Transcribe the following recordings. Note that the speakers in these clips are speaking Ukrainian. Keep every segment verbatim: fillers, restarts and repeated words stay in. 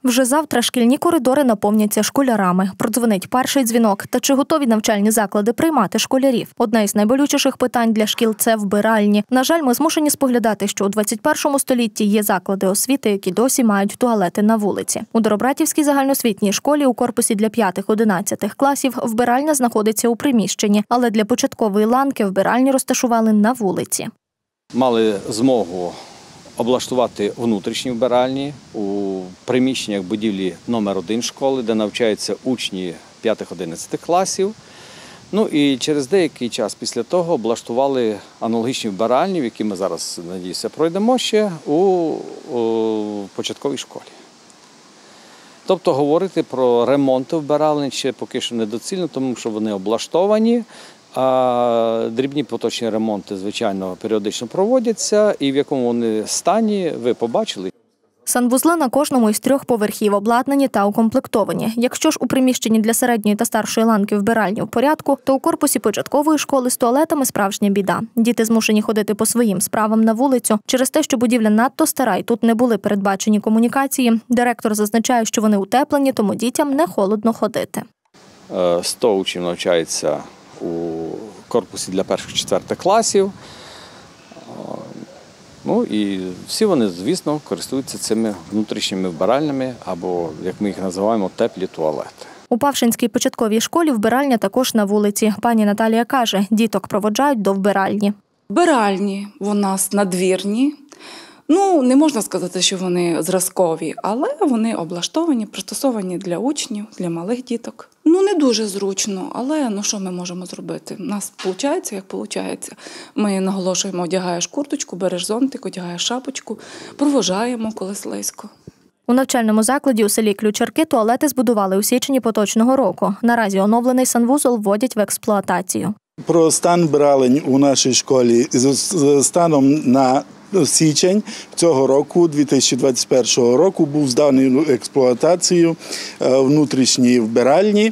Вже завтра шкільні коридори наповняться школярами. Продзвонить перший дзвінок. Та чи готові навчальні заклади приймати школярів? Одне із найболючіших питань для шкіл – це вбиральні. На жаль, ми змушені споглядати, що у двадцять першому столітті є заклади освіти, які досі мають туалети на вулиці. У Доробратівській загальноосвітній школі у корпусі для п'ятих-одинадцятих класів вбиральня знаходиться у приміщенні, але для початкової ланки вбиральні розташували на вулиці. Мали змогу облаштувати внутрішні вбиральні у приміщеннях будівлі номер один школи, де навчаються учні п'ятих-одинадцятих класів. Ну і через деякий час після того облаштували аналогічні вбиральні, в які ми зараз, надіюся, пройдемо ще у, у початковій школі. Тобто говорити про ремонти вбиралень ще поки що недоцільно, тому що вони облаштовані, а дрібні поточні ремонти, звичайно, періодично проводяться, і в якому вони стані, ви побачили. Санвузли на кожному із трьох поверхів обладнані та укомплектовані. Якщо ж у приміщенні для середньої та старшої ланки вбиральні в порядку, то у корпусі початкової школи з туалетами справжня біда. Діти змушені ходити по своїм справам на вулицю. Через те, що будівля надто стара і тут не були передбачені комунікації, директор зазначає, що вони утеплені, тому дітям не холодно ходити. сто учнів навчається у корпусі для перших-четвертих класів. Ну і всі вони, звісно, користуються цими внутрішніми вбиральнями, або, як ми їх називаємо, теплі туалети. У Павшинській початковій школі вбиральня також на вулиці. Пані Наталія каже, діток проводжають до вбиральні. Вбиральні у нас надвірні. Ну, не можна сказати, що вони зразкові, але вони облаштовані, пристосовані для учнів, для малих діток. Ну, не дуже зручно, але ну що ми можемо зробити? У нас виходить, як виходить. Ми наголошуємо, одягаєш курточку, береш зонтик, одягаєш шапочку, провожаємо, коли слизько. У навчальному закладі у селі Ключарки туалети збудували у січні поточного року. Наразі оновлений санвузол вводять в експлуатацію. Про стан вбиралень у нашій школі з станом на січень цього року, дві тисячі двадцять першого року, був зданий в експлуатацію внутрішні вбиральні.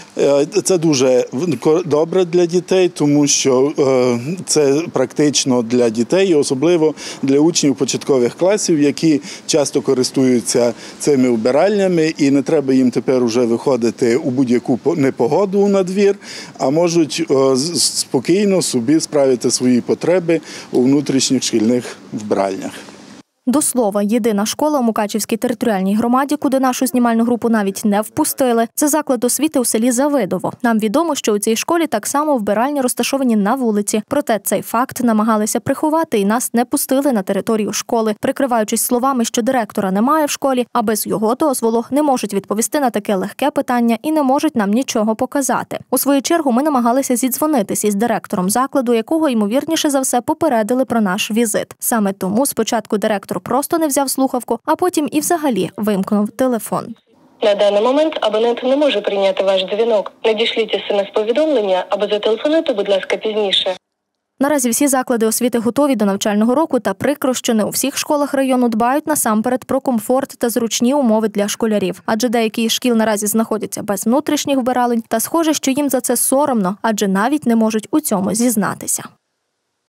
Це дуже добре для дітей, тому що це практично для дітей, особливо для учнів початкових класів, які часто користуються цими вбиральнями, і не треба їм тепер вже виходити у будь-яку непогоду на двір, а можуть спокійно собі справити свої потреби у внутрішніх шкільних вбиральнях. До слова, єдина школа у Мукачівській територіальній громаді, куди нашу знімальну групу навіть не впустили, це заклад освіти у селі Завидово. Нам відомо, що у цій школі так само вбиральні розташовані на вулиці. Проте цей факт намагалися приховати і нас не пустили на територію школи, прикриваючись словами, що директора немає в школі, а без його дозволу не можуть відповісти на таке легке питання і не можуть нам нічого показати. У свою чергу ми намагалися зідзвонитись із директором закладу, якого, ймовірніше за все, попередили про наш візит. Саме тому спочатку директор просто не взяв слухавку, а потім і взагалі вимкнув телефон. На даний момент абонент не може прийняти ваш дзвінок. Надішліть смс-повідомлення або зателефонуйте, будь ласка, пізніше. Наразі всі заклади освіти готові до навчального року, та прикро, що не у всіх школах району дбають насамперед про комфорт та зручні умови для школярів. Адже деякі із шкіл наразі знаходяться без внутрішніх вбиралень, та схоже, що їм за це соромно, адже навіть не можуть у цьому зізнатися.